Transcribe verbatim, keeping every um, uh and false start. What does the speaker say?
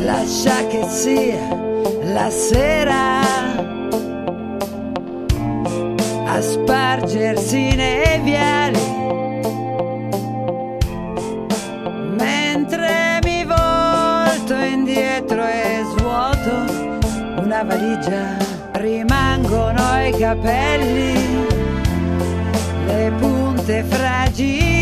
lascia che sia la sera a spargersi nei viali, mentre mi volto indietro e svuoto una valigia. Rimangono i capelli, le punte fragili